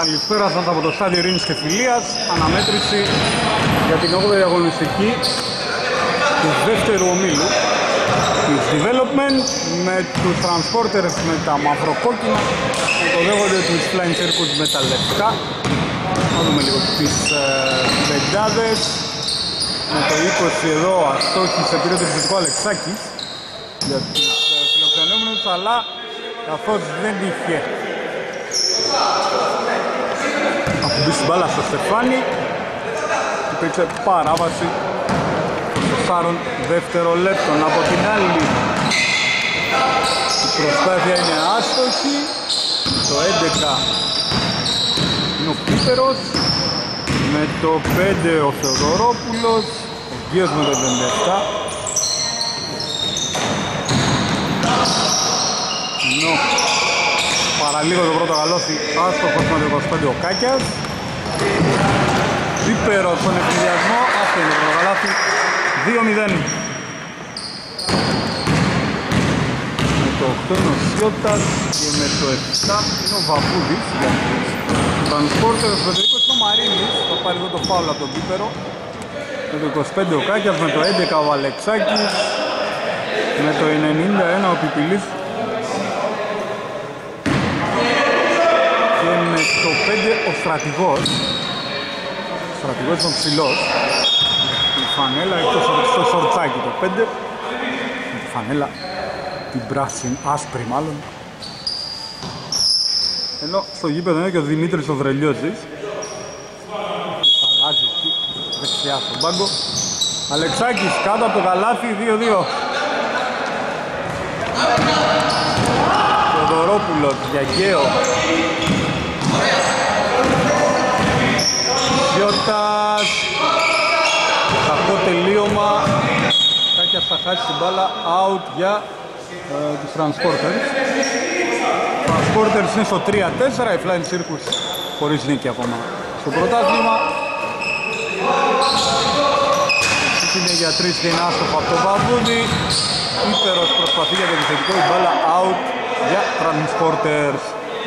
Καλησπέρα σας από το στάδιο Ειρήνης και Φιλίας. Αναμέτρηση για την 8η αγωνιστική του δεύτερου ομίλου της Development με τους Transporters με τα μαυροκόκκινα και το δέχονται τους Flying Circus με τα λευκά. Να δούμε λίγο τις πεντάδες. Με το 20 εδώ αστόχης επίρρεται φυσικό Αλεξάκης για τους φιλοξενούμενους, αλλά καθώς δεν είχε ακουμπήσει την μπάλα στο Στεφάνι, υπήρξε παράβαση 4 δευτερολέπτων. Από την άλλη η προσπάθεια είναι άστοχη. Το 11 είναι ο Πίπερος, με το 5 ο Θεοδωρόπουλος, ο Γκίος με το 77. Παραλίγο το πρώτο γαλόθι, άστοχος με το 25 ο Κάκιας. Πίπερος στον ευνηδιασμό, αυτό είναι το πρώτο γαλόθι, 2-0. Με το 8 είναι ο Σιώτας και με το 7 είναι ο Βαβούδης για τους Transporters. Με το 20 ο Μαρίνης, θα πάρει εδώ το φάουλ από τον Πίπερο. Με το 25 ο Κάκιας, με το 11 ο Αλεξάκης, με το 91 ο Πιπιλής και με το 5 ο Στρατηγός. Ο Στρατηγός είναι ο ψηλός, η φανέλα εκτός από το σορτσάκι το 5, η φανέλα την πράσινη, άσπρη μάλλον. Ενώ στο γήπεδο είναι και ο Δημήτρης ο Βρελιώτης. Αλλάζει εκεί, δεξιά στον πάγκο. Αλεξάκης κάτω από το καλάθι, 2-2. Θεοδωρόπουλος για Γκαίο. Σιώτας. Κακό τελείωμα. Κάκιας θα χάσει την μπάλα, out για τους Transporters. Transporters είναι στο 3-4, η Flying Circus χωρίς νίκη ακόμα στο πρωτάθλημα. Είναι για 3 και είναι άστοχο από τον Βαβούδη. Πίπερος προσπαθεί για το επιθετικό, η μπάλα out για Transporters.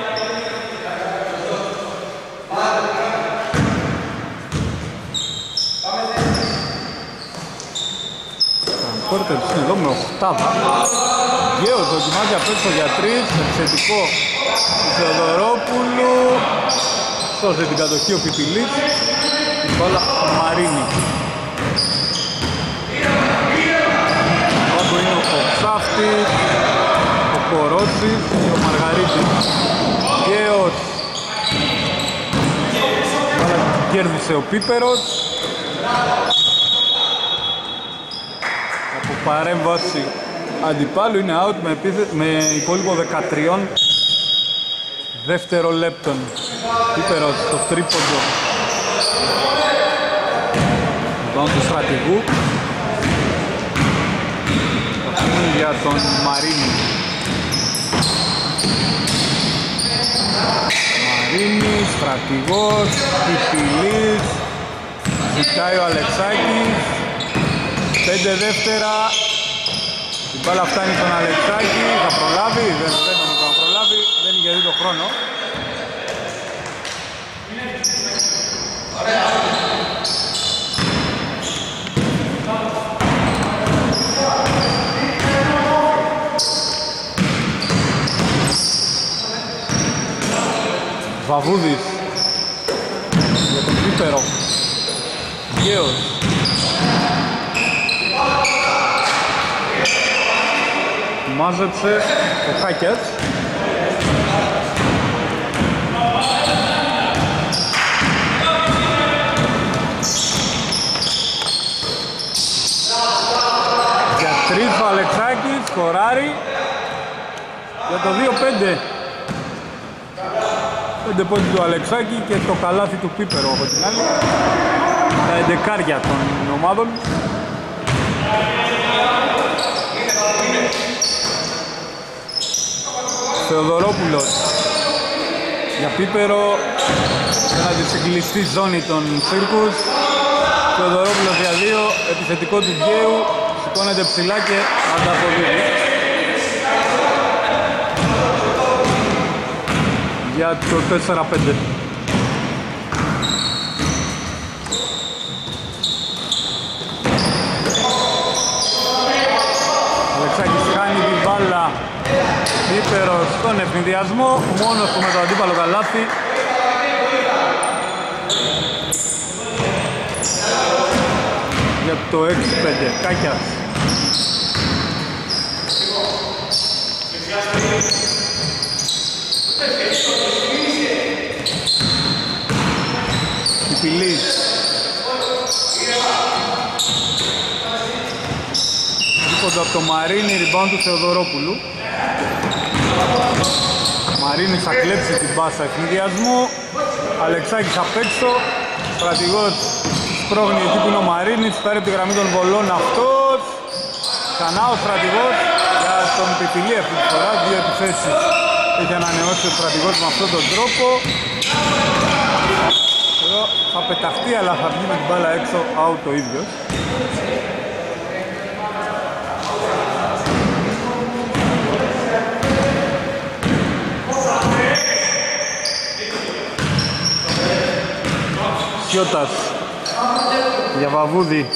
Transporters είναι εδώ με 8. Γκέος δοκιμάζει απ' έξω για 3, επιθετικό του Θεοδωρόπουλου. Σώζει την κατοχή ο Πιπιλής, η μπάλα Μαρίνη. Πάγκο είναι ο Κοψάφτης, ο Κορότσης και ο Μαργαρίτης. Γκέος, μπάλα κέρδισε ο Πίπερος. Από παρέμβαση αντιπάλου είναι out με υπόλοιπο 13 δευτερολέπτων. Πίπερος στο τρίποντο του Στρατηγού. Για τον Μαρίνη. Μαρίνη, Στρατηγός, Πιπιλής, ζητάει ο Αλεξάκης, 5 δεύτερα, η μπάλα φτάνει στον Αλεξάκη, θα προλάβει, δεν νομίζω να προλάβει, δεν είχε δει το χρόνο. Βαβούδης για τον Πίπερο. Γκέος. Μάζεψε ο Χάκιας. Για 3 ο Αλεξάκης, σκοράρει για το 2-5. 5 πόντοι του Αλεξάκη και το καλάθι του Πίπερο από την άλλη. Τα εντεκάρια των ομάδων. Θεοδωρόπουλος για Πίπερο, έναντι στην κλειστή ζώνη των Circus. Θεοδωρόπουλος για 2, επιθετικό του Γκέου, σηκώνεται ψηλά και ανταποδίδει. Για το 4-5. Πίπερος στον ευνηδιασμό, μόνος του με το αντίπαλο καλάθι. Για το 6-5, Κάκιας. Πιπιλής. Τρίποντο από το Μαρίνι, rebound του Θεοδωρόπουλου. Μαρίνης θα κλέψει την πάσα ευνηδιασμού. Αλεξάκης απ' έξω. Στρατηγός σπρώχνει εκεί που είναι ο Μαρίνης. Πάρει από τη γραμμή των βολών αυτός. Ξανά ο στρατηγός για τον Πιπιλή αυτή τη φορά. 2 επιθέσεις έχει ανανεώσει ο στρατηγός με αυτόν τον τρόπο. Εδώ θα πεταχτεί αλλά θα βγει με την μπάλα έξω out ο ίδιος. Σιώτας για Βαβούδη.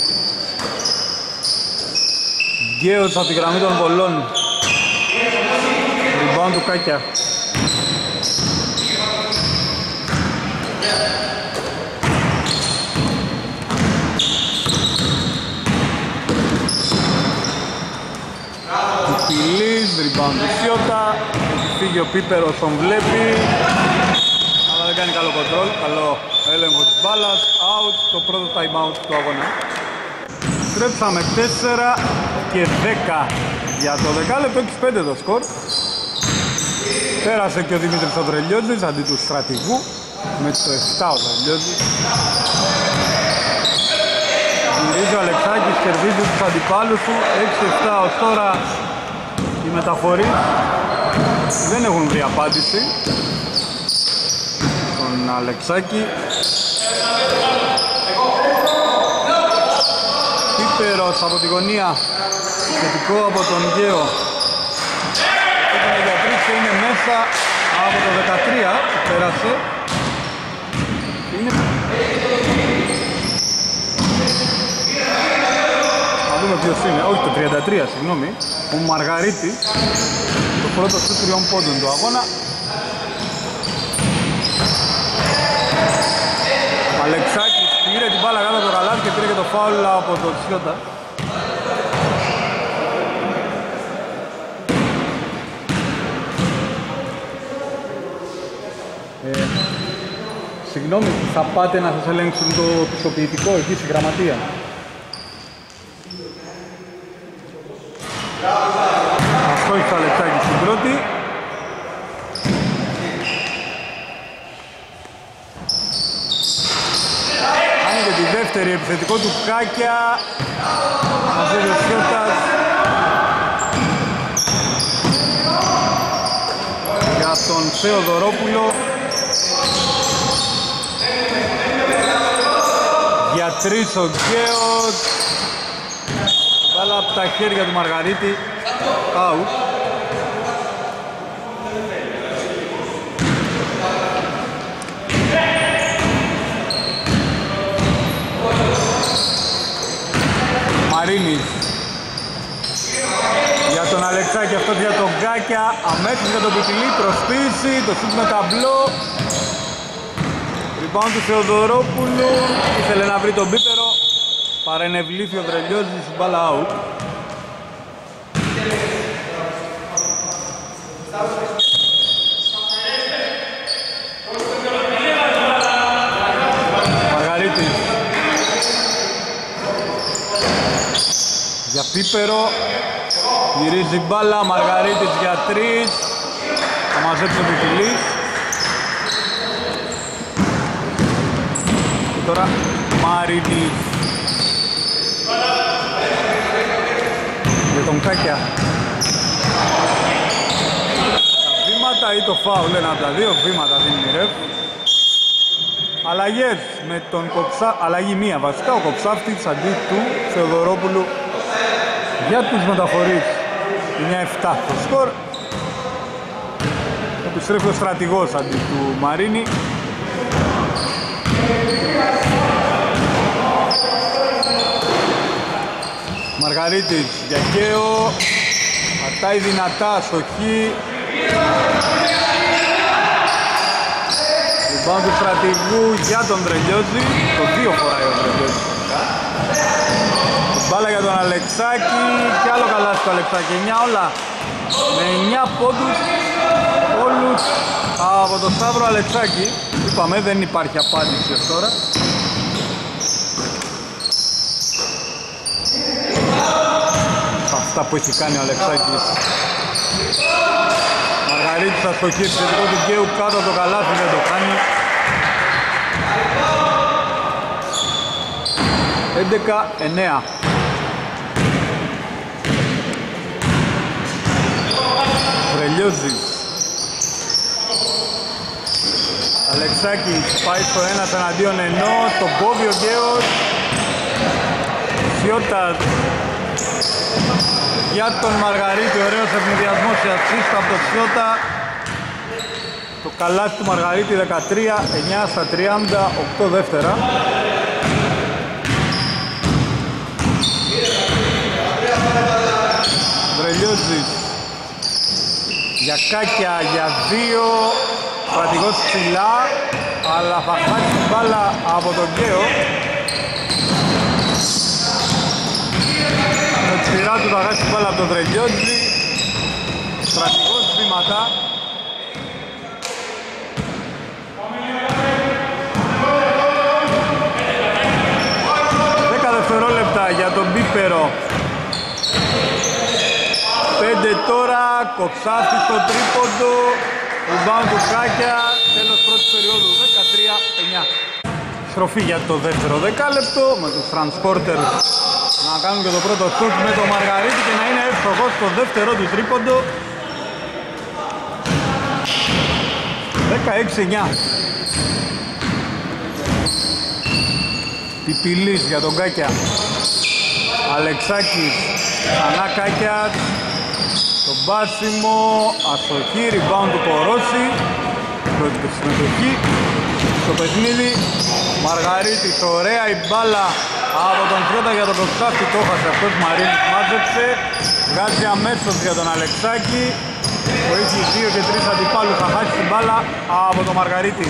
Γκέος από τη γραμμή των βολών. Rebound του Κάκια. Πιπιλής, rebound του Σιώτα. Φύγει ο Πίπερος, τον βλέπει. Αλλά δεν κάνει καλό κοντρόλ, καλό έλεγχο της μπάλας. Out, το πρώτο time out του αγώνα. Στρέψαμε 4 και 10 για το δεκάλεπτο, 6-5 το σκορ. Πέρασε και ο Δημήτρης ο Τρελιώτης αντί του στρατηγού με το 7 ο Τρελιώτης. Γυρίζει ο Αλεξάκης, κερδίζει τους αντιπάλους του. 6-7 ως τώρα οι μεταφορείς δεν έχουν βρει απάντηση στον Αλεξάκη. Πίπερος από τη γωνία, θετικό από τον Γκέο. Έκανε για 3 και είναι μέσα από το 13 που πέρασε. Να δούμε ποιος είναι, όχι το 33 συγγνώμη, ο Μαργαρίτη, το πρώτο σου 3 πόντων του αγώνα. Αλεξάκης πήρε την μπάλα κάτω από το καλάθι και πήρε και το φάουλ από τον Σιώτα. Συγγνώμη, θα πάτε να σας ελέγξουν το πιστοποιητικό εκεί στη γραμματεία. Αστόχησε ο Αλεξάκης στην πρώτη. Κάνει και τη δεύτερη, επιθετικό του Κάκια. Μαζεύει ο Σιώτας. Για τον Θεοδωρόπουλο. Για 3 ο Γκέος. Μπάλα από τα χέρια του Μαργαρίτη. Out. Μαρίνης. Για τον Αλεξάκη, αυτό για τον Γκάκια. Αμέσως για τον Πιπιλή. Προσποίηση. Το σούτ με ταμπλό. Rebound του Θεοδωρόπουλου. Ήθελε να βρει τον Πίπερο. Παρενευλήθη ο Τρελιώτης, μπάλα out. Μαργαρίτης. Για Πίπερο. Γυρίζει μπάλα. Μαργαρίτης για 3. Θα μαζέψει ο Πιπιλής. Και τώρα Μαρίνης. Για τον Κάκια. Τα βήματα ή το φάουλ, ένα από τα δύο βήματα δίνει η ρεφ. Αλλαγές με τον αλλαγή μία βασικά, ο Κοψάφτης αντί του Θεοδωρόπουλου για τους μεταφορείς. 9-7 το σκορ. Επιστρέφει ο στρατηγός αντί του Μαρίνη. Μαργαρίτης για Γκέο. Πατάει δυνατά, αστοχή. Rebound του στρατηγού για τον Δρελιώδη. Το 2 φοράει ο Δρελιώδης. Μπάλα για τον Αλεξάκη. Κι άλλο καλά στο Αλεξάκη. 9 όλα. Με 9 πόντους όλους από τον Σταύρο Αλεξάκη. Είπαμε δεν υπάρχει απάντηση ως τώρα. Αυτά που έχει κάνει ο Αλεξάκης. Μαργαρίτης αστοχή επιθετικό δικαίου κάτω από το καλάθι, δεν το κάνει. 11-9. Βρελιώζης. Αλεξάκης πάει στο 1 εναντίον ενώ το κόβει ο Γκέος. Σιώτας για τον Μαργαρίτη, ωραίος ευνηδιασμός σε ασίστα από τον Σιώτα. Το καλάθι του Μαργαρίτη 13, 9 στα 30, 8 δεύτερα. Βρελιώζης για Κάκια, για 2, στρατηγός ψηλά, αλλά θα χάσει την μπάλα από τον Γκέο. Με τη σειρά του θα χάσει την μπάλα από τον Βρελιώζη. Στρατηγός βήματα. Δευτερόλεπτα για τον Πίπερο. 5 τώρα, Κοψάφη στο τρίποντο, rebound του Κάκια, τέλος πρώτης περίοδου, 13-9. Στροφή για το δεύτερο δεκάλεπτο, με τους Transporters να κάνουν και το πρώτο σουτ με τον Μαργαρίτη και να είναι εύστοχος στο δεύτερο του τρίποντο. 16-9. Πιπιλής για τον Κάκια. Αλεξάκης, ξανά Κάκια. Το μπάσιμο, αστοχή, rebound του Κορώση. Πρώτη συμμετοχή στο παιχνίδι. Μαργαρίτης, ωραία η μπάλα από τον Φιώτα για τον Κοψάφτη. Το έχασε αυτός, Μαρίνης μάζεψε. Βγάζει αμέσως για τον Αλεξάκη. Που έχει 2 και 3 αντιπάλους, θα χάσει την μπάλα από τον Μαργαρίτη.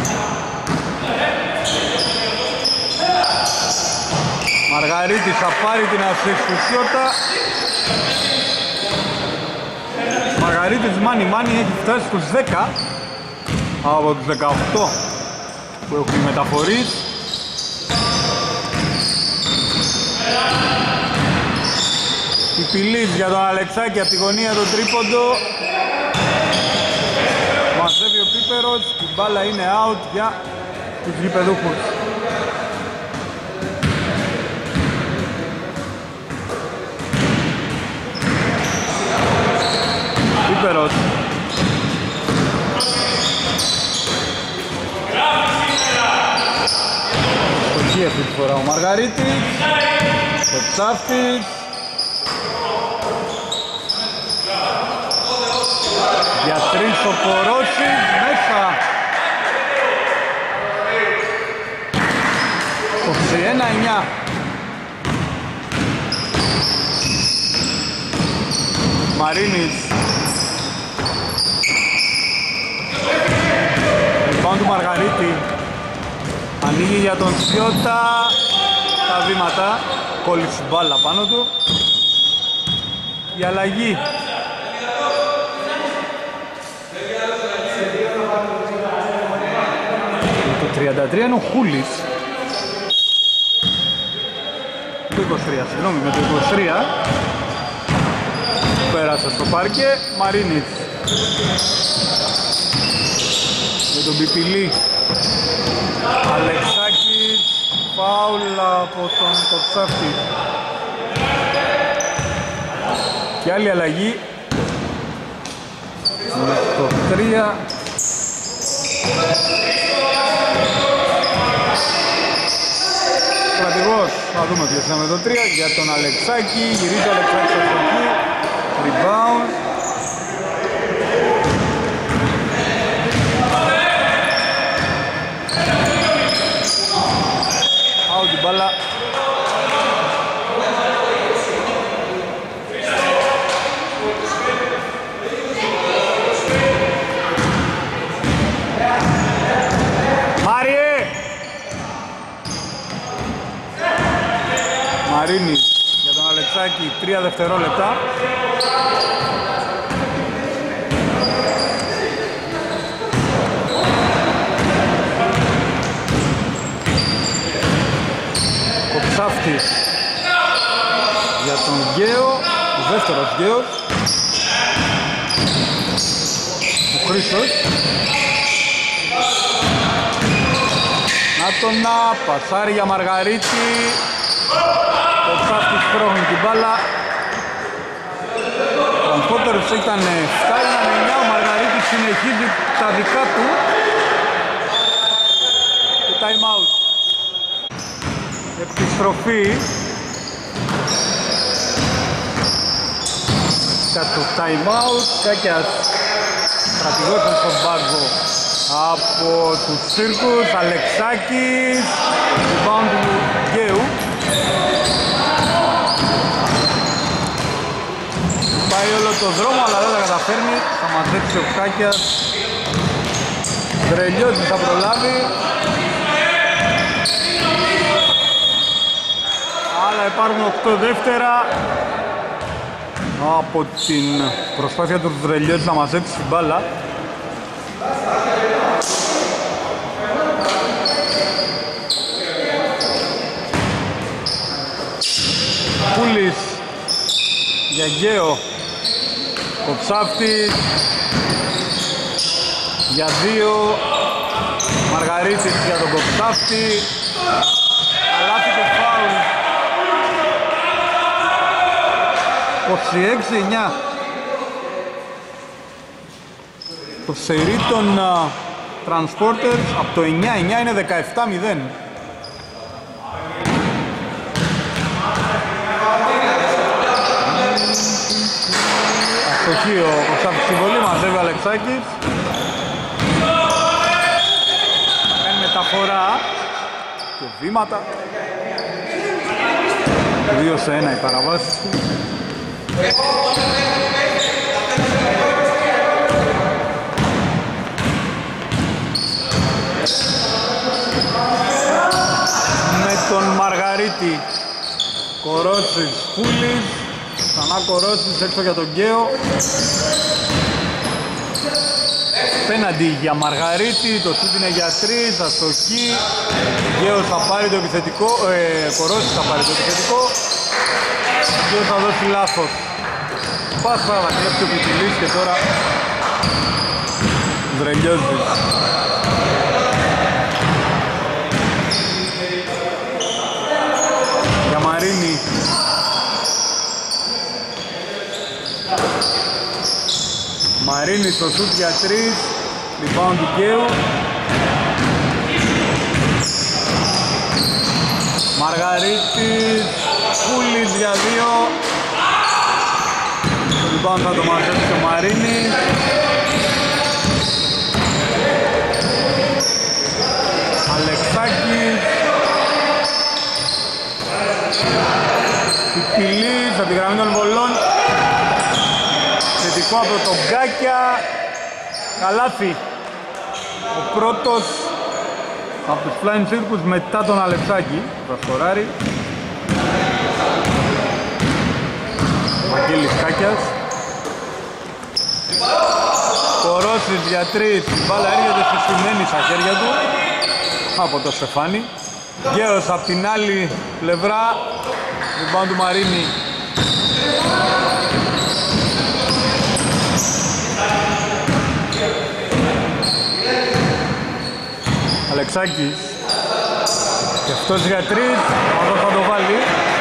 Μαργαρίτης θα πάρει την ασίστ του Σιώτα. Μαργαρίτης μάνι έχει φτάσει στους 10 από τους 18 που έχουν οι μεταφορείς. Πιπιλής για τον Αλεξάκη από τη γωνία το τρίποντο. Μαζεύει ο Πίπερος, η μπάλα είναι out για τους γηπεδούχους. Πίπερος. Στοχή αυτή τη φορά ο Μαργαρίτης. Ο Ψάφτης. Για 3 ο Κορώσης. Μέσα. 21-9. Μαρίνης. Rebound του Μαργαρίτη. Ανοίγει για τον Σιώτα. Τα βήματα. Κόλλησε μπάλα πάνω του. Η αλλαγή. Το 33 είναι ο Χούλης. Το 23, συγγνώμη, με το 23. Πέρασε στο πάρκε. Μαρίνης. Με τον Πιπιλή. Αλεξάκης, φάουλ από τον Κοψάφτη. Και άλλη αλλαγή με το 3. Στρατηγός, θα δούμε ποιος είναι με το 3 για τον Αλεξάκη. Γυρίζει ο Αλεξάκης από εκεί. Rebound. Out την μπάλα. Μαρίνης για τον Αλεξάκη, 3 δευτερόλεπτα. Κοψάφτης για τον Γκαίο, ο δεύτερος Γκαίος. Ο Χρήστος. Νάτονα, πασάρι για Μαργαρίτη. Κοψάφτης πρόχνει την μπάλα. Ο Transporters ήταν 7, ήταν 9, ο Μαργαρίτης συνεχίζει τα δικά του. Και time out. Επιστροφή για το time out. Κάκιας στρατηγός στον πάγκο από τους Σύρκους. Αλεξάκης, rebound του Γκαίου. Πάει όλο το δρόμο αλλά δεν τα καταφέρνει. Θα μαζέψει ο Κάκιας. Δρελιώτης θα προλάβει. Αλλά υπάρχουν 8 δεύτερα από την προσπάθεια του Δρελιώτης να μαζέψει την μπάλα. Πούλης για Γκαίο. Κοψάφτης για 2. Μαργαρίτης για τον Κοψάφτη. Καλάθι και φάουλ. 26-9. Το σερί των Transporters από το 9-9 είναι 17-0. Αστοχή ο Κοψάφτης στη βολή, μαζεύει ο Αλεξάκης. Κάνει μεταφορά και βήματα. 2-1 οι παραβάσεις του. Με τον Μαργαρίτη, Κορώσης, Πούλης, ξανά Κορώσης έξω για τον Γκαίο. Πέναντι για Μαργαρίτη, το σούτ είναι για 3, αστοχή. Γκαίος θα πάρει το επιθετικό, Κορώσης θα πάρει το επιθετικό. Γκαίος θα δώσει λάθος. Πάσα θα κλέψει ο Πιτσιλής και τώρα Δρελιώτης. Για Μαρίνη. Μαρίνη στο σούτ για 3, rebound του Γκαίου. Μαργαρίτης, Πούλης για 2. Το rebound θα το μαζέψει ο Μαρίνης. Αλεξάκης. Πιπιλής από τη γραμμή των βολών. Θετικό από τον Γκάκια. Καλάθι. Ο πρώτος από τους Flying Circus μετά τον Αλεξάκη. Προσκοράρει. Βαγγέλης Κάκιας. Κορώσης για 3. Η μπάλα έρχεται συστημένη στα χέρια του από το Στεφάνι. Γκαίος από την άλλη πλευρά. Rebound του Μαρίνη. Αλεξάκης. Και αυτός για 3. Αυτό θα το βάλει.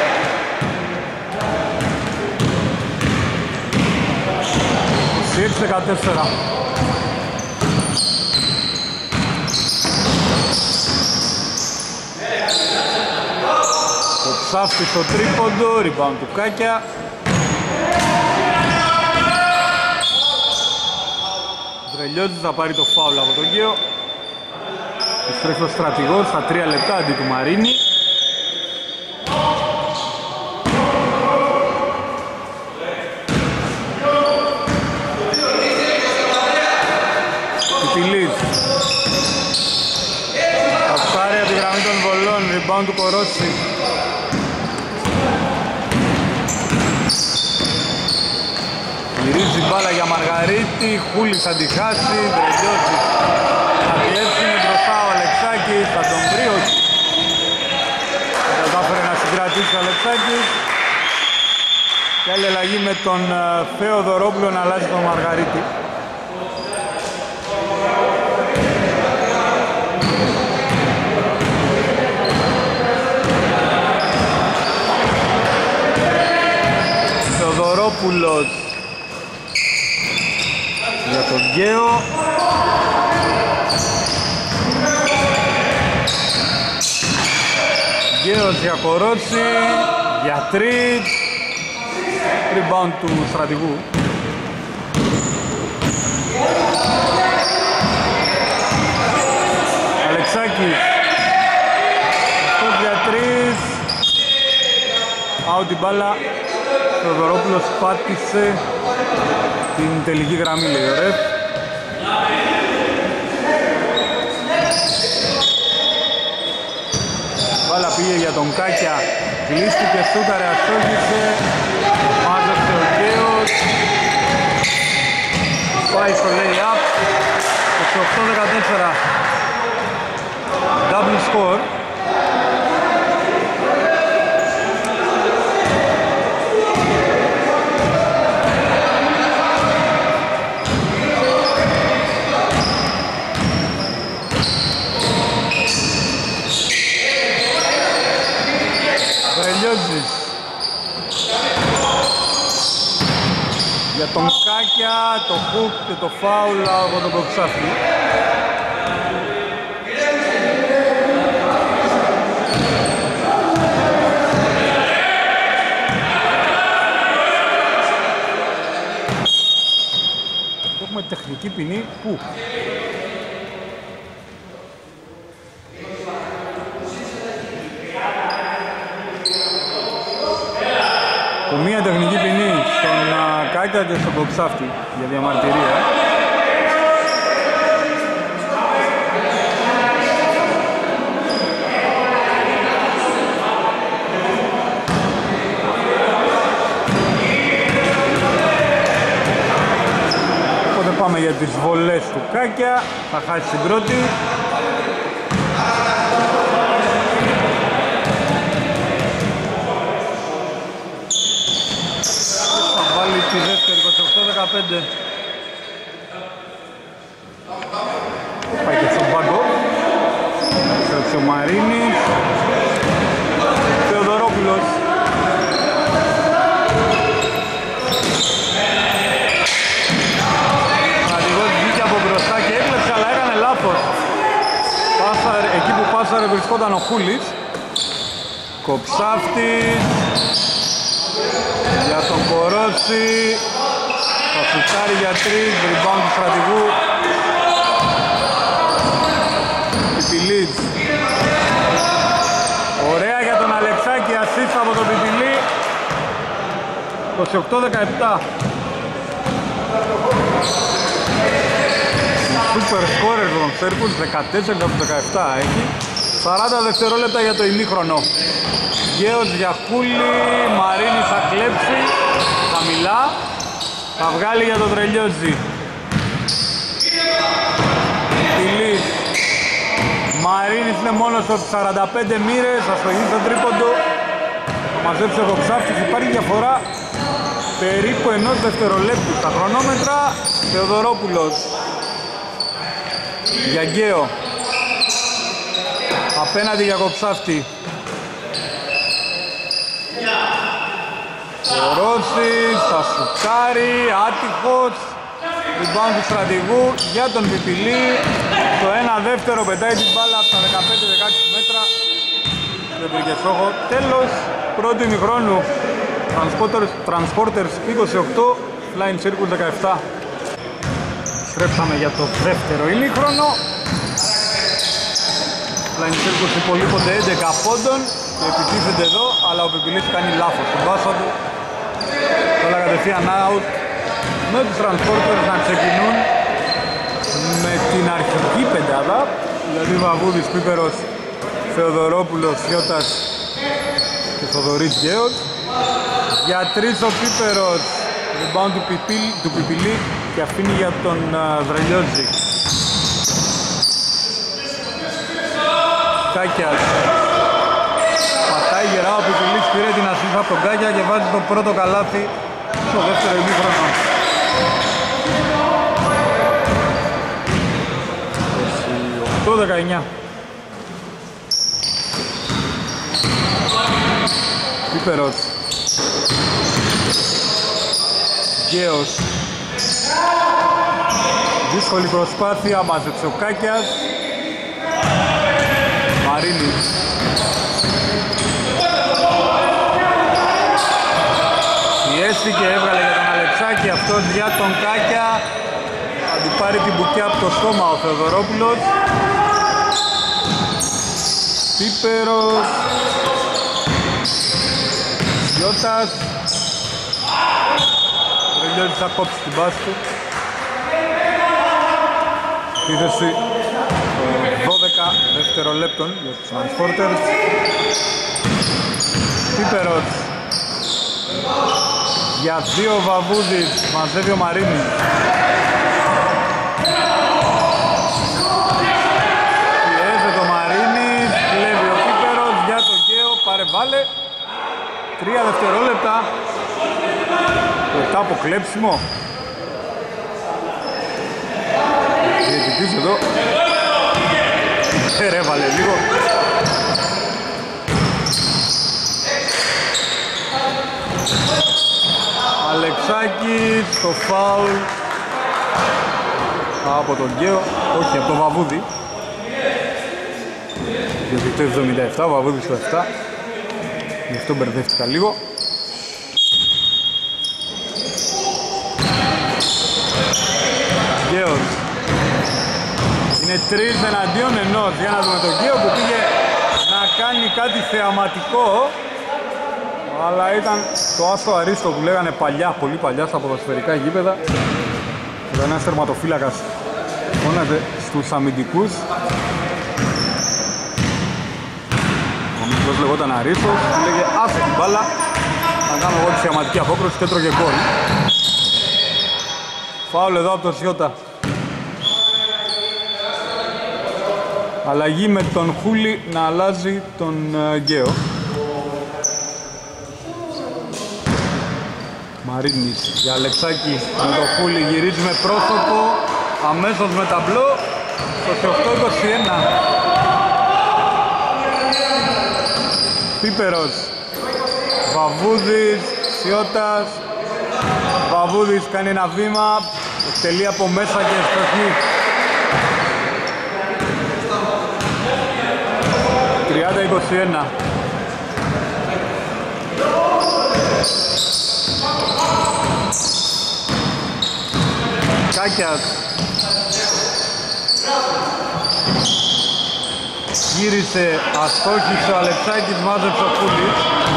Σύρτς 14. Το ψάφτει στο τρίποντο, rebound του Κάκια. Δρελιώτης θα πάρει το φάουλ από τον Γκαίο. Επιστρέφει ο στρατηγός στα 3 λεπτά αντί του Μαρίνη. Πιπιλής. Πασάρει από τη γραμμή των βολών, rebound του Κορώση. Γυρίζει μπάλα για Μαργαρίτη, Χούλης θα τη χάσει, Βρελιώτης θα κλέψει, είναι μπροστά ο Αλεξάκης, θα τον βρει, όχι. Κατάφερε να συγκρατήσει ο Αλεξάκης. Και άλλη αλλαγή με τον Θεοδωρόπουλο να αλλάζει τον Μαργαρίτη. Θεοδωρόπουλος για τον Γκέο. Γκέος για Κορότσι, για Τρίτ. Rebound του στρατηγού. Αλεξάκης. Αυτό για Τρίτ. Out η μπάλα. Θεοδωρόπουλος πάτησε την τελική γραμμή, λέει ο ρεφ. Μπάλα πήγε για τον Κάκια, κλείστηκε, σούταρε, αστόχησε, μάζεψε ο Γκέος, πάει στο lay-up, 28-14, double score. Για τον Κάκια, το hook και το foul από τον Κοψάφη. Έχουμε τεχνική ποινή που μία τεχνική ποινή στον Κάκια και στον Κοψάφτη για διαμαρτυρία. Οπότε πάμε για τις βολές του Κάκια, θα χάσει την πρώτη. Τη δεύτερη, 28-15. Πάει και στον πάγκο. Έρχεται ο Μαρίνης. Θεοδωρόπουλος. Στρατηγός βγήκε από μπροστά και έκλεψε, αλλά έκανε λάθος. Εκεί που πάσαρε βρισκόταν ο Χούλης. Κοψάφτης. Για τον Κορότσι, θα σουτάρει για τρεις, rebound του στρατηγού. Πιπιλίτς. Ωραία για τον Αλεξάκη, assist από τον Πιπιλί. 28-17. Super scorer των Σέρκους, 14-17 έχει. 40 δευτερόλεπτα για το ημίχρονο. Γκέος για Χούλη, Μαρίνης θα κλέψει, χαμηλά, θα βγάλει για τον Τρελιώτζη. Τιλής, Μαρίνης είναι μόνος από 45 μοίρες, θα στοχίσει το τρίποντο, θα μαζέψει ο Κοψάφτης, υπάρχει διαφορά περίπου ενός δευτερολέπτου. Τα χρονόμετρα, Θεοδωρόπουλος για Γκέο, απέναντι για Κοψάφτη. Κορότσης, θα σουτάρει, άτυχος. Rebound του στρατηγού για τον Πιπιλί. Το 1-δεύτερο πετάει την μπάλα από τα 15-16 μέτρα. Δεν βρήκε στόχο. Τέλος πρώτου ημιχρόνου. Transporters 28, Flying Circle 17. Στρέψαμε για το δεύτερο ημίχρονο. Flying Circle υπολείπονται 11 πόντων και επιτίθενται εδώ, αλλά ο Πιπιλής κάνει λάθος στην πάσα του. Όλα κατευθείαν out, με τους Transporters να ξεκινούν με την αρχική πεντάδα, δηλαδή Βαβούδης, Πίπερος, Θεοδωρόπουλος, Σιώτας και Θοδωρής Γκέος. Για τρεις ο Πίπερος, Rebound του Πιπιλή και αφήνει για τον Δρελιότζη. Κάκιας. Πατάει γερά, ο Πιπιλής πήρε την ασίστ από τον Κάκια και βάζει το πρώτο καλάθι στο δεύτερο ημίχρονο. 28-19. Πίπερος. Γκέος. Δύσκολη προσπάθεια, μάζεψε ο Κάκιας. Μαρίνης. Πιέστηκε, έβγαλε για τον Αλεξάκη, αυτός για τον Κάκια. Θα του πάρει την μπουκιά από το στόμα ο Θεοδωρόπουλος. Πίπερος. Γιώτας. Ο Ρελιώτης θα κόψει την πάση του. Επίθεση 12 δευτερολέπτων για τους Transporters. Πίπερος. Για 2 Βαβούδης, μαζεύει ο Μαρίνης. Πιέζεται το Μαρίνης, κλέβει ο Πίπερος για το Γκαίο, πάρε βάλε. 3 δευτερόλεπτα. Μετά από κλέψιμο. Διαιτητής εδώ. Ρέβαλε λίγο. Αλεξάκης, το φάουλ από τον Γκαίο, όχι από τον Βαβούδη. Γιατί το 77, ο Βαβούδης το 7. Γι' αυτό μπερδεύτηκα λίγο. Γκέος. Είναι 3 εναντίον ενός. Για να δούμε τον Γκαίο που πήγε να κάνει κάτι θεαματικό. Αλλά ήταν το άστο αρίστο που λέγανε παλιά, πολύ παλιά στα ποδοσφαιρικά γήπεδα. Ήταν ένας τερματοφύλακας, φώναζε στους αμυντικούς. Ο μικρός λεγόταν Αρίστος, του λέγε άσε την μπάλα, να κάνω εγώ τη θεαματική απόκρουση και έτρωγε γκολ. Φάουλ εδώ από τον Σιώτα. Αλλαγή με τον Χούλη να αλλάζει τον Γκαίο. Μαρίνης για Αλεξάκη με το Χούλη, γυρίζει με πρόσωπο, αμέσως με ταμπλό, στο 8-21. Πίπερος, Βαβούδης, Σιώτας, Βαβούδης κάνει ένα βήμα, εκτελεί από μέσα και στοχή. 30-21. Κάκιας. Γύρισε, αστόχησε ο Αλεξάκης, μάζεψε ο Κούλης.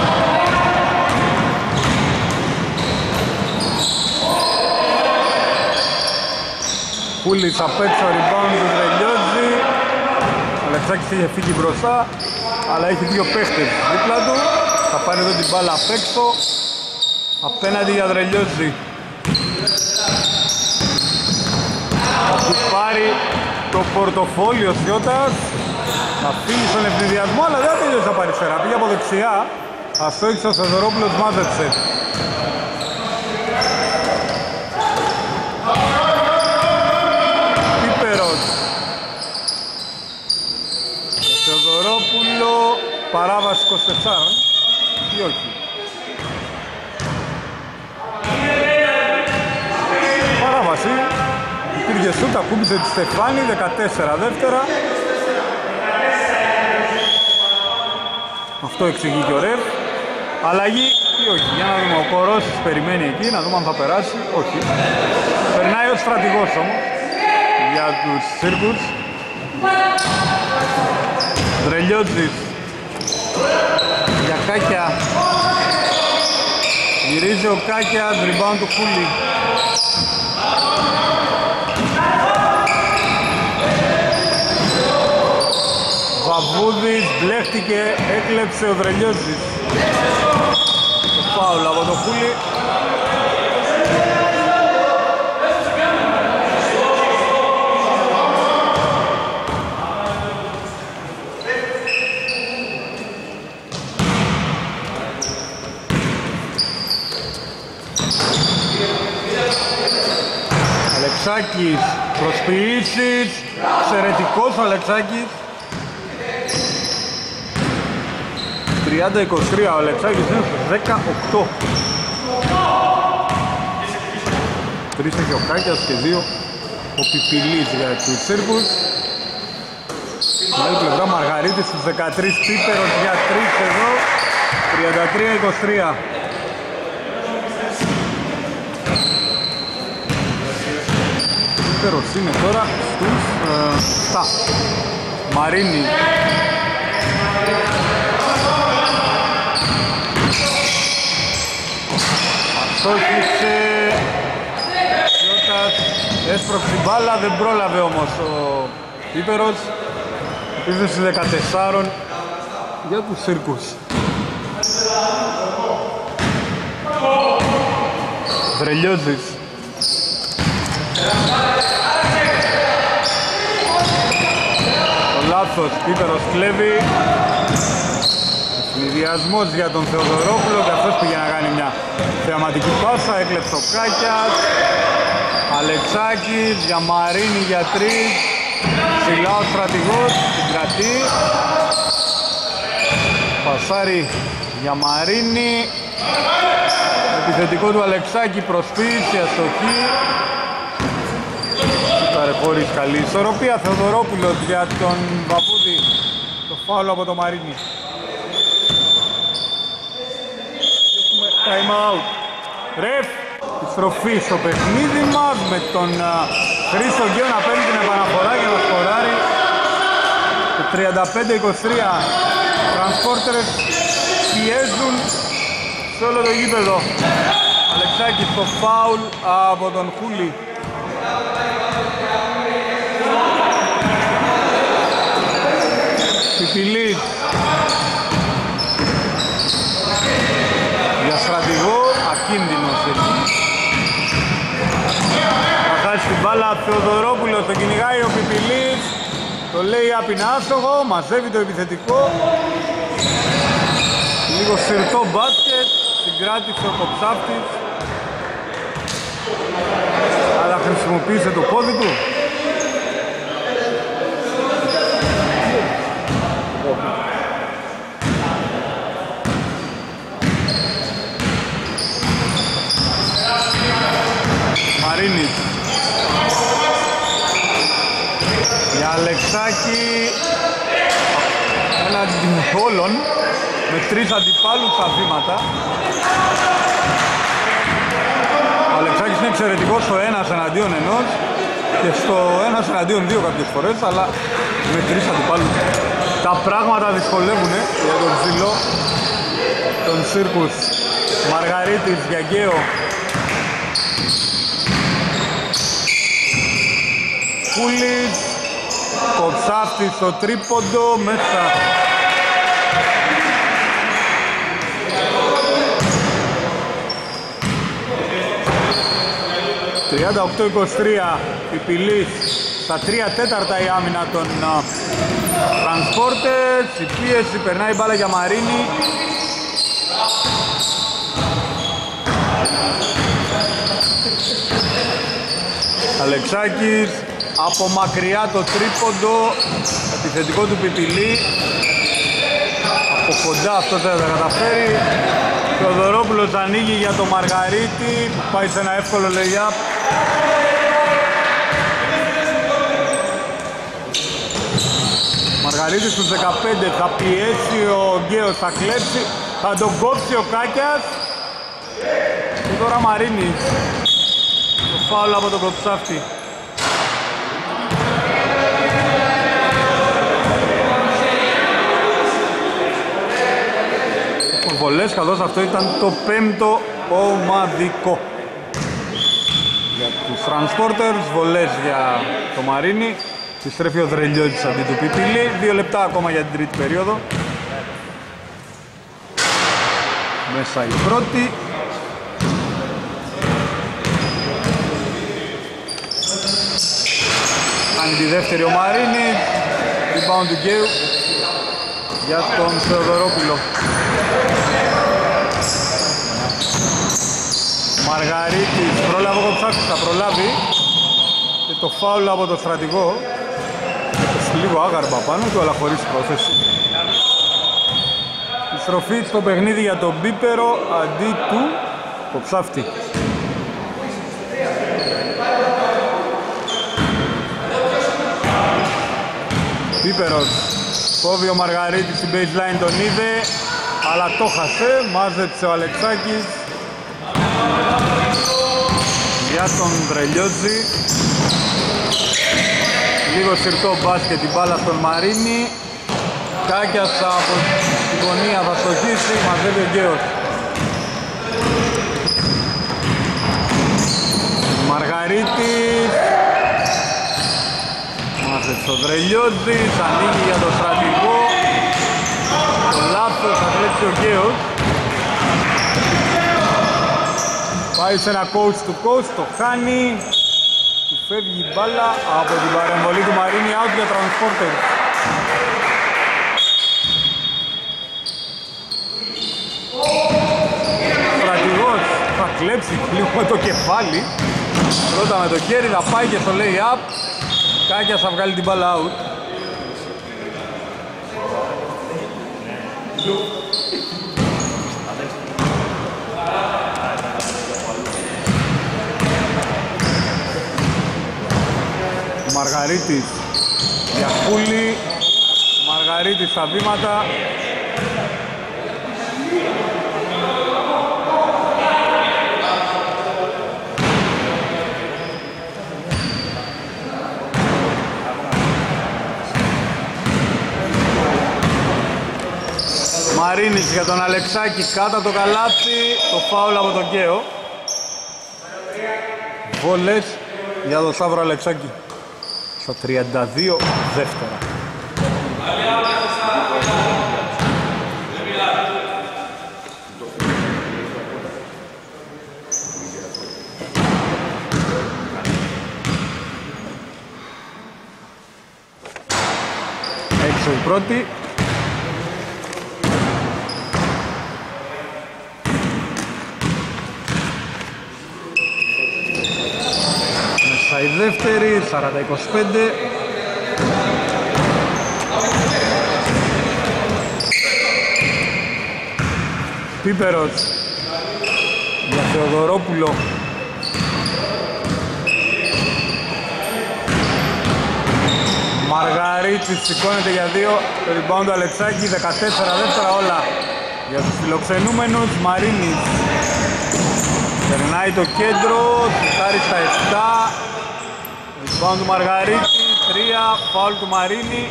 Κούλης απ' έξω, rebound του Δρελιώτζη. Ο Αλεξάκης είχε φύγει μπροστά, αλλά έχει 2 παίχτες δίπλα του. Θα πάρει εδώ την μπάλα απ' έξω, απέναντι για Δρελιώτζη. Θα του πάρει το πορτοφόλιο Σιώτας. Θα φύγει στον ευνηδιασμό, αλλά δεν τελειώσει από αριστερά. Πήγε από δεξιά. Αστόχησε ο Θεοδωρόπουλος, μάζεψε. Πίπερος. Θεοδωρόπουλο, παράβαση 24. Ή όχι. Παράβαση. Υπήρχε σούτ, ακούμπησε τη Στεφάνη, 14 δεύτερα. Αυτό εξηγεί και ο Ρεφ. Αλλαγή ή όχι. Για να δούμε, ο Κορώσης περιμένει εκεί, να δούμε αν θα περάσει. Όχι. Περνάει ο στρατηγός όμως για τους Σίρκους. Δρελιώτζης για Κάκια. Γυρίζει ο Κάκια, rebound του Κούλη. Βαβούδης μπλέχτηκε, έκλεψε ο Δρελιώτζης. Το φάουλ από το Κούλη. Αλεξάκης, προσποιήσεις, εξαιρετικός ο Αλεξάκης. 30-23, ο Αλεξάκης είναι στους 18. 3 έχει ο Κάκιας και 2 ο Πιπιλής για τους Σύρκους. Στην άλλη πλευρά Μαργαρίτης στους 13, Πίπερος για 3 εδώ. 33-23. Πίπερος είναι τώρα στους 7. Μαρίνη. Αστόχησε. Λιώτας έσπρωξε την μπάλα, δεν πρόλαβε όμως ο Πίπερος. Επίθεση 14 για τους Σύρκους. Βρελιώζης. Το λάθος, Πίπερος κλέβει. Συνδυασμός για τον Θεοδωρόπουλο και αυτός πήγε να κάνει μια θεαματική πάσα, έκλεψε ο Κάκιας. Αλεξάκης για Μαρίνη για 3. Ψηλά ο στρατηγός, την κρατεί. Πασάρι για Μαρίνη. Επιθετικό του Αλεξάκη, προσποίηση, αστοχή. Σούταρε χωρίς καλή ισορροπία. Θεοδωρόπουλος για τον Βαπούδη. Το φάουλο από το Μαρίνη. Time out. Ρεφ. Στροφή στο παιχνίδι μας με τον Χρήστο Γκέο να παίρνει την επαναφορά και να σκοράρει. Το 35-23. Τρανσπόρτερες πιέζουν σε όλο το γήπεδο. Αλεξάκης το φάουλ από τον Χούλη. Πιπιλής για στρατηγό, ακίνδυνος εκεί. Θα χάσει την μπάλα, Θεοδωρόπουλος, το κυνηγάει ο Πιπιλής. Το λέει άπεινα άστοχο, μαζεύει το επιθετικό. Λίγο σιρτό μπάσκετ, την κράτησε ο Κοψάφτης. Αλλά χρησιμοποίησε το πόδι του. Μαρίνης. Για Αλεξάκη. Έναντι όλων. Με 3 αντιπάλους στα βήματα. Ο Αλεξάκης είναι εξαιρετικός στο 1 εναντίον 1 και στο 1 εναντίον 2 κάποιες φορές, αλλά με 3 αντιπάλους τα πράγματα δυσκολεύουν για τον ψηλό τον Σύρκους. Μαργαρίτης για Γκέο. Κούλης, Κοψάφτης στο τρίποντο μέσα. 38-23, Πιπιλής στα 3/4 η άμυνα των Τρανσπόρτες. Η πίεση, περνάει μπάλα για Μαρίνη. Αλεξάκης, από μακριά το τρίποντο, επιθετικό του Πιπιλή. Από κοντά αυτό δεν θα καταφέρει. Θεοδωρόπουλος ανοίγει για το Μαργαρίτη, που πάει σε ένα εύκολο lay-up. Μαργαρίτης στους 15, θα πιέσει ο Γκέος, θα κλέψει, θα τον κόψει ο Κάκιας. Και τώρα Μαρίνης, το φάουλ από τον Κοψάφτη. Βολές, καθώς αυτό ήταν το 5ο ομαδικό για τους Transporters. Βολές για το Μαρίνι. Επιστρέφει ο Δρελιώτης αντί του Πιπιλή. 2 λεπτά ακόμα για την τρίτη περίοδο. Μέσα η πρώτη. Κάνει τη δεύτερη ο Μαρίνι. Rebound του Γκέου για τον Θεοδωρόπουλο. Μαργαρίτης, πρόλαβε ο Κοψάφτης, θα προλάβει. το φάουλ από το στρατηγό. Λίγο άγαρμα πάνω του, αλλά χωρίς πρόθεση. Η στροφή στο παιχνίδι για τον Πίπερο αντί του Κοψάφτη. Πίπερος κόβει ο Μαργαρίτης στην baseline, τον είδε, αλλά το χασε, μάζεψε ο Αλεξάκης για τον Δρελιώτζη. Λίγο συρτό μπάσκετ, την μπάλα στον Μαρίνη. Κάκιας από την γωνία θα στοχίσει, μαζεύει ο Γκέος. Μαργαρίτης. Μάζεψε ο Δρελιώτζης, ανοίγει για τον στρατηγό. Το λάθος θα κλέψει ο Γκέος. Πάει σε ένα coach to coach, το χάνει. Του φεύγει η μπάλα από την παρεμβολή του Μαρίνη, out για Transporter. Ο στρατηγός θα κλέψει λίγο με το κεφάλι. Πρώτα με το χέρι, θα πάει και στο lay-up. Κάκιας θα βγάλει την μπάλα out. Μαργαρίτης για Κούλη. Μαργαρίτης στα βήματα. Μαρίνης για τον Αλεξάκη, κάτω το καλάθι, το φάουλ από τον Γκέο. Βόλες για τον Σταύρο Αλεξάκη στα 32 δεύτερα. Έξω η πρώτη. Μέσα η δεύτερη, 40-25. Πίπερος για Θεοδωρόπουλο. Μαργαρίτης σηκώνεται για δύο. Το rebound του Αλεξάκη, 14 δεύτερα όλα για τους φιλοξενούμενους. Μαρίνης περνάει το κέντρο, σουτάρει στα 7. Rebound του Μαργαρίτη, 3, φάουλ του Μαρίνη.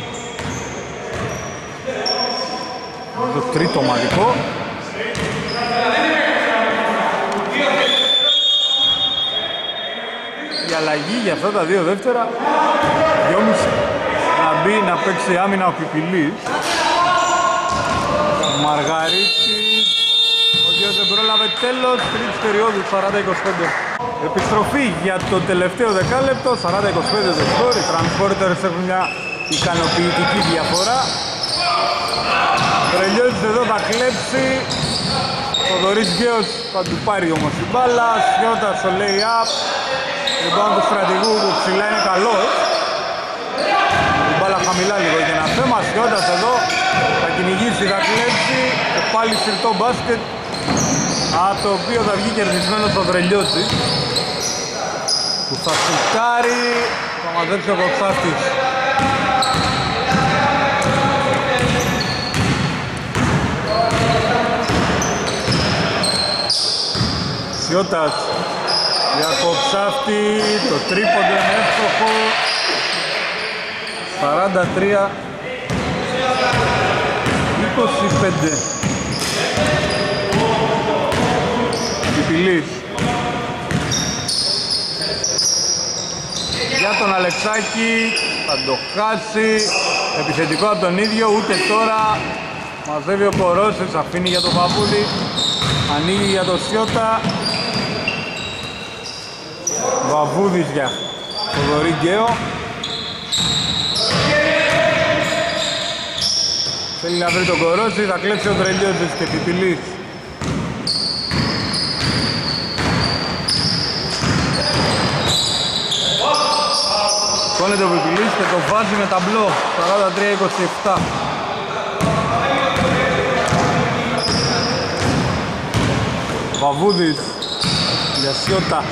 Το τρίτο ομαδικό. Η αλλαγή για αυτά τα δύο δεύτερα, 2,5 να μπει να παίξει άμυνα ο Πιπιλής. Μαργαρίτης, ο Γιος δεν πρόλαβε, τέλος τρίτης περίοδου, 40-25. Επιστροφή για το τελευταίο δεκάλεπτο, 40-25 το σκορ. Οι Transporters έχουν μια ικανοποιητική διαφορά. Τρελιώτης εδώ θα κλέψει. Ο Θοδωρής Γκέος θα του πάρει όμως την μπάλα. Σιώτας στο lay-up. Λοιπόν του στρατηγού που ψηλά είναι καλός. Την μπάλα χαμηλά λίγο για ένα θέμα. Σιώτας εδώ θα κυνηγήσει, θα κλέψει. Και πάλι συρτό μπάσκετ, από το οποίο θα βγει κερδισμένος ο Δρελιώτης, που θα σουτάρει, θα μαζέψει ο Κοψάφτης. Σιώτας για Κοψάφτη, το τρίποντο είναι εύστοχο. 43-25. Πιπιλής για τον Αλεξάκη, θα το χάσει. Επιθετικό από τον ίδιο, ούτε τώρα. Μαζεύει ο Κορώσης, αφήνει για τον Παππούδη, ανοίγει για τον Σιώτα. Βαβούδης για Θοδωρή Γκέο. Θέλει να βρει τον Κορώση, θα κλέψει ο Τρελιώτης και Πιπιλής. Σηκώνεται ο Πιπιλής και το βάζει με ταμπλό 43-27. Βαβούδης για Σιώτα.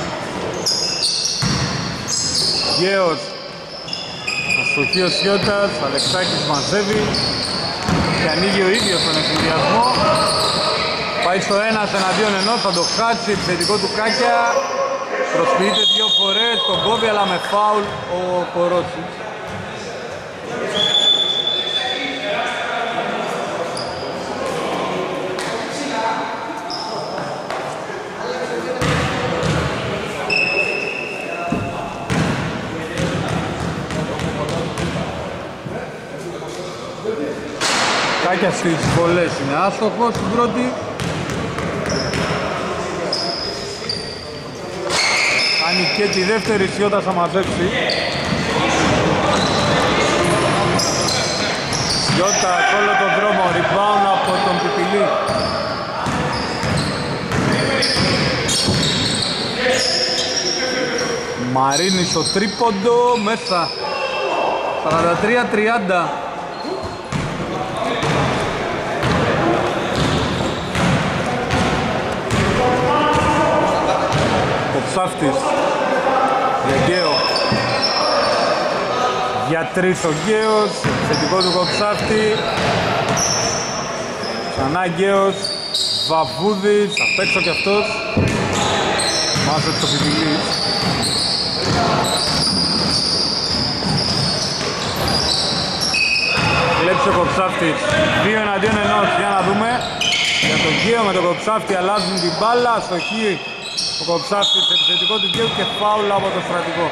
Γέος. Αστοχεί ο Σιώτας, Αλεξάκης μαζεύει και ανοίγει ο ίδιος τον εφηδιασμό. Πάει στο 1 εναντίον ενός, θα το χάσει, επιθετικό του Κάκια. Προσποιείται 2 φορές, τον κόβει αλλά με φάουλ ο Κορώτσης. Κάκια στις βολές είναι άστοχος στην πρώτη. Κάνει και τη δεύτερη, Σιώτας θα μαζέψει. Σιώτας όλο τον δρόμο, rebound από τον Πιπιλή. Μαρίνη στο τρίποντο, μέσα. 43-30. Κοψάφτης για Γκέο, για 3 ο Γκέος, θετικό του Κοψάφτη, ξανά Γκέος, Βαβούδης, απ' έξω κι αυτός, μάζεψε ο Πιπιλής. Κλέψε ο Κοψάφτης, 2 εναντίον ενός, για να δούμε, για τον Γκέο με τον Κοψάφτη αλλάζουν την μπάλα, αστοχή. Ο Κοψάφτης επιθετικό του Γκέου και φάουλ από το στρατικό.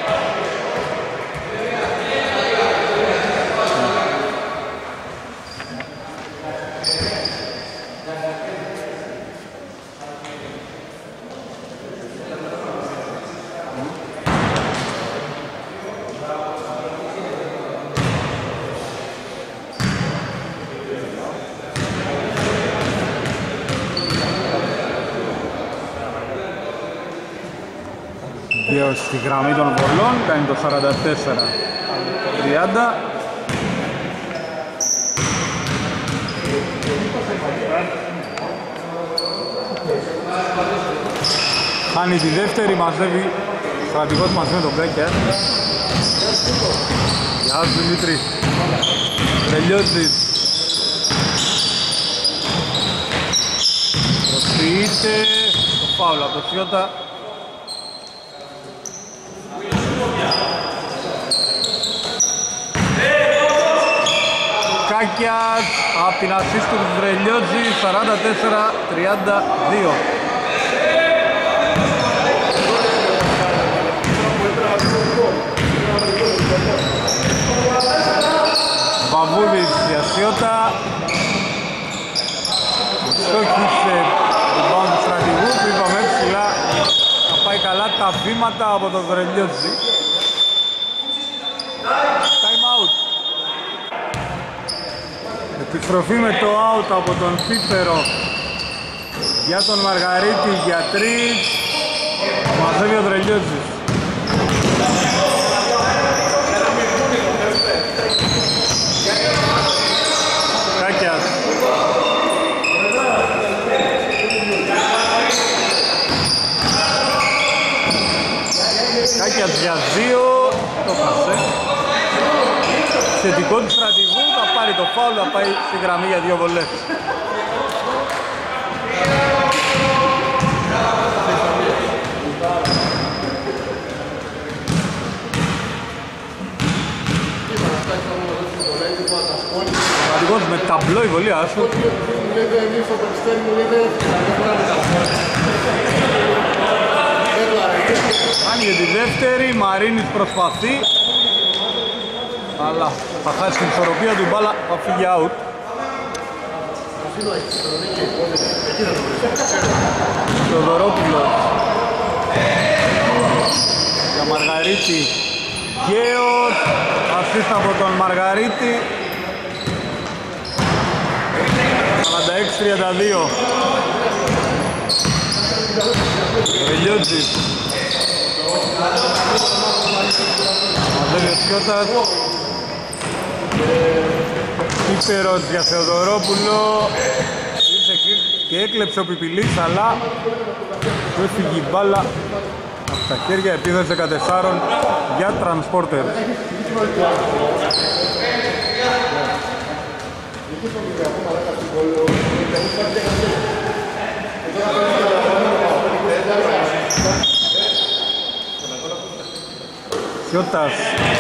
Στη γραμμή των βολών κάνει το 44-30. Κάνει τη δεύτερη, μαζεύει ο στρατηγός μαζί με τον Μπέκερ. Γεια σου Δημήτρη. Τελειώσεις. Προσποιείται το φάουλ από το Σιώτα. Κάκιας από την ασίστ του Βρελιώτζη, 44-32. Βαβούδης για Σιώτα. Στόχισε τον πάνω του στρατηγού που είπαμε ψηλά να πάει καλά τα βήματα από τον Βρελιώτζη. Time out. Επιστροφή με το out από τον Πίπερο για τον Μαργαρίτη για 3. Μαζεύει ο Βρελιώτζης. Κάκιας. Κάκιας για 2. Το χάσε. Θετικό του στρατηγού, θα πάρει το φάουλ, θα πάει στη γραμμή για 2 βολές. Στρατηγός με ταμπλό η βολή, άσου. Κάνει για τη δεύτερη, Μαρίνης προσπαθεί. Αλλά θα χάσει την ισορροπία του, μπάλα θα φύγει out. Θεοδωρόπουλος για Μαργαρίτη. Γκέος, ασίστα από τον Μαργαρίτη. 46-32. Βελιώτζης. Μαζεύει ο Σιώτας. Υπέρος για Θεοδωρόπουλο. Ήρθε και έκλεψε ο Πιπιλής, αλλά του έφυγε η μπάλα από τα χέρια. Επίθεση 14 για Transporter. Σιώτας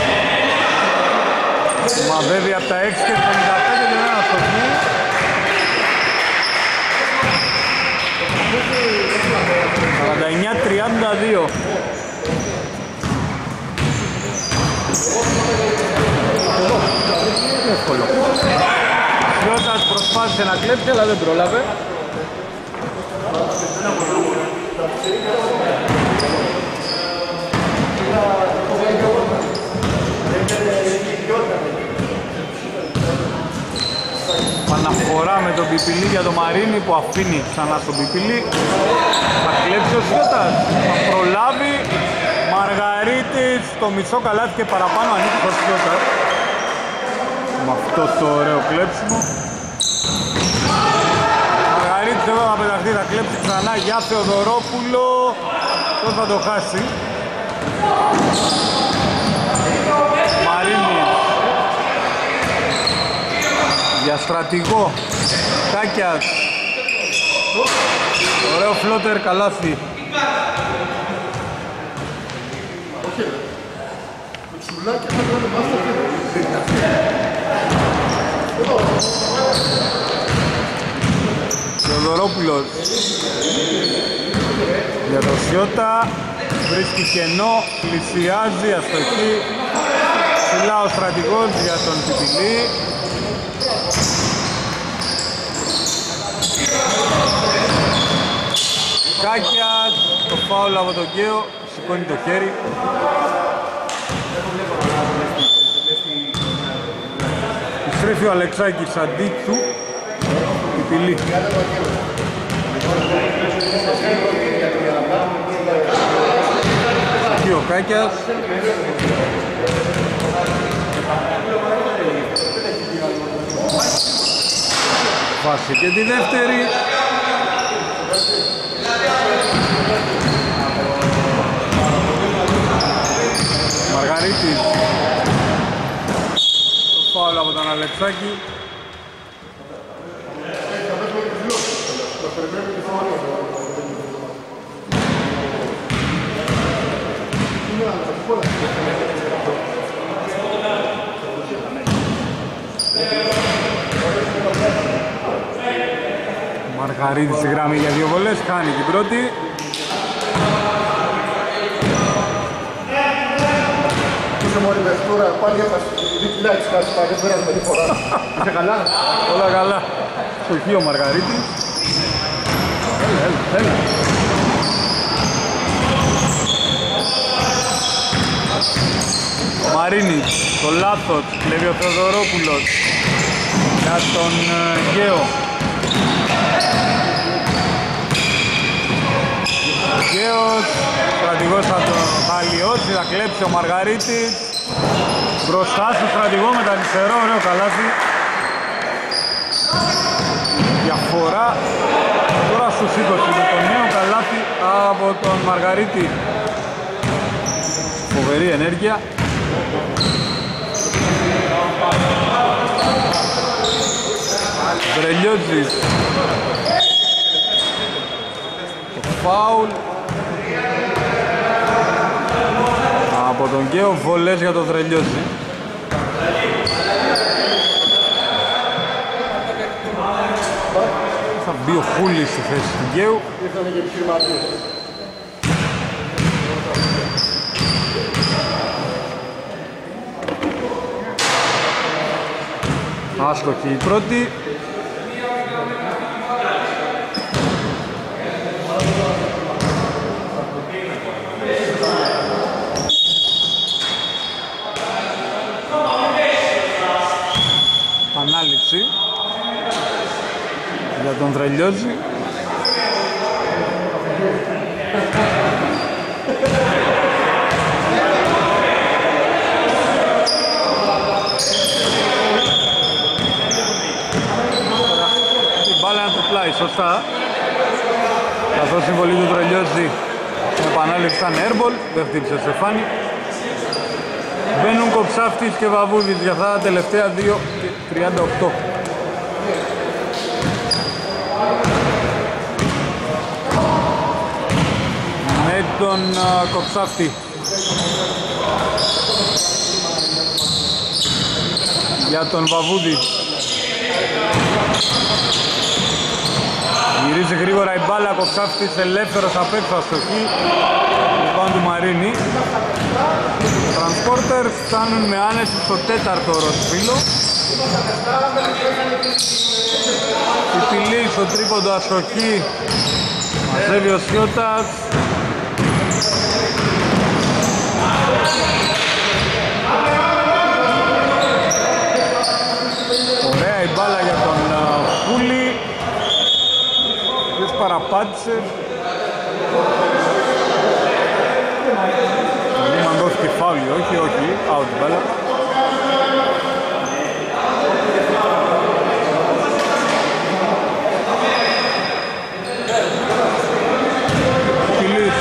μαδεύει από τα 6 και 55 και ένα στοχή. ...49-32. Εύκολο. Σιώτας προσπάθησε να κλέψει αλλά δεν πρόλαβε. Παναφορά με τον Πιπιλή για τον Μαρίνη που αφήνει ξανά στον Πιπιλή. Θα κλέψει ο Σιώτας, θα προλάβει. Μαργαρίτης, το μισό καλάθι και παραπάνω ανήκει ο Σιώτας. Με αυτό το ωραίο κλέψιμο. Μαργαρίτης εδώ θα πεταχτεί, θα κλέψει ξανά για Θεοδωρόπουλο. Τώρα θα το χάσει. Μαρίνη για Στρατηγό. Κάκιας. Ωραίο φλότερ, καλάθι. Θεοδωρόπουλος για το Σιώτα. Βρίσκει κενό, πλησιάζει, αστοχή. Ψηλά ο Στρατηγός για τον Πιπιλή. Κάκιας, το φάουλ από τον Γκέο, σηκώνει το χέρι. Επιστρέφει ο Αλεξάκης αντί του Πιπιλή. Εκεί ο Κάκιας. Βάζει και τη δεύτερη. Μαργαρίτης. Το φάουλ από τον Αλεξάκη. Μαργαρίτης στη γραμμή για 2 βολές, χάνει την πρώτη. Είσαι μόλι τώρα, πάλι έφασε 2.000 κάτι πάει, δεν πέρασμε τίποτα. Είσαι καλά? Όλα καλά. Στοχεί ο Μαργαρίτης. Έλα. Ο Μαρίνης, το λάθος, κλέβει ο Θεοδωρόπουλος για τον Γκέο. Ο Γκέος, στρατηγός θα τον χαλιώσει, θα κλέψει ο Μαργαρίτης. Μπροστά στο στρατηγό με τα αριστερό, ωραίο καλάθι. Διαφορά τώρα στους 20 με το νέο καλάθι από τον Μαργαρίτη. Φοβερή ενέργεια. Βρελιώτζης. Το φάουλ από τον Γκέο, βολές για τον Βρελιώτζη. Θα μπει ο Χούλης στη θέση του Γκέου. Άστοχη η πρώτη. Ανάληψη για τον Βρελιώτζη. σωστά. Καθώς η συμβολή του Τρελιώτζη με επανάληψη σαν airball, δεν χτύπησε ο Στεφάνη. Μπαίνουν Κοψάφτης και Βαβούδης για αυτά τα τελευταία 2:38. Με τον Κοψάφτη για τον Βαβούδη. Γυρίζει γρήγορα η μπάλα, Κοψάφτης ελεύθερος απ' έξω αστοχή. Λοιπόν του Μαρίνη. Transporters φτάνουν με άνεση στο τέταρτο ροσφύλλο. Πιπηλή στο τρίποντο αστοχή. Μαζεύει ο Σιώτας. Ωραία η μπάλα για τον Φούλη. Ποιος παραπάτησε. Μαν δόθηκε φάουλι, όχι, out μπάλα. Πιλής.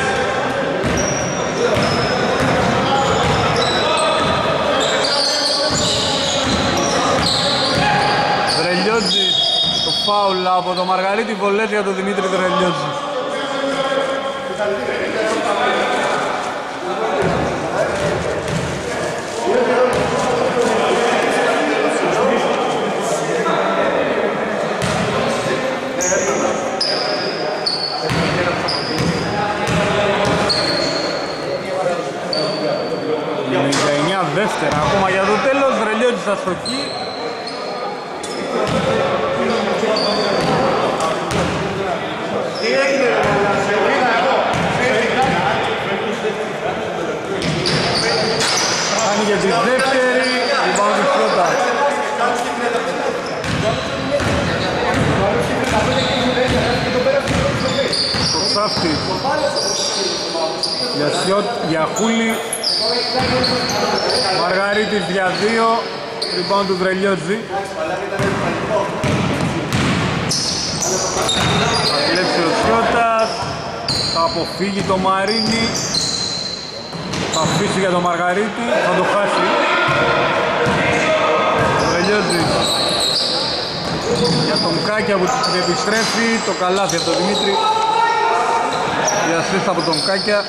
Δρελιώτζης, το φάουλ από τον Μαργαρίτη, βολές για τον Δημήτρη Δρελιώτζη. Δεύτερα, ακόμα για το τέλος, Δρελιώτης αστοχή. Κάνει για τη δεύτερη, λοιπόν τη πρώτα. Το Σάφτη για Χούλη. Μαργαρίτης για 2, λοιπόν του Δρελιώτζη. Θα κλέψει ο Σιώτας, θα αποφύγει το Μαρίνι, θα αφήσει για το Μαργαρίτη, θα το χάσει. Ο Δρελιώτζης για τον Κάκια που επιστρέφει, το καλάθι από τον Δημήτρη. Η ασίστ από τον Κάκια.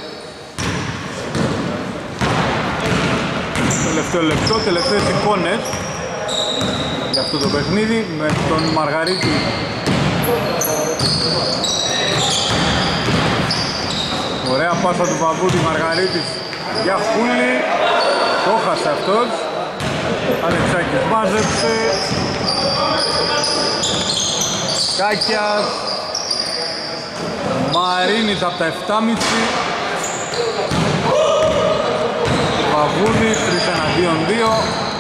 Τελευταίο λεπτό, τελευταίες εικόνες για αυτό το παιχνίδι με τον Μαργαρίτη. Ωραία πάσα του Βαβούδη, Μαργαρίτης για Χούλη, το χάσε αυτός. Αλεξάκης μάζεψε. Κάκιας, Μαρίνης από τα 7,5. Παγούδης, 3 εναντίον 2.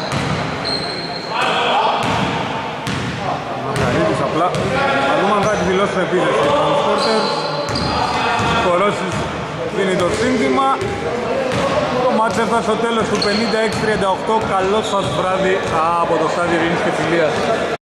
Μαργαρίτης απλά. Θα δούμε αν θα εκδηλώσουν επίθεση. Transporters. Κορώσεις δίνει το σύνθημα. Το μάτς έφτασε στο τέλος του 56-38. Καλό σας βράδυ από το στάδιο Ειρήνης και Φιλίας.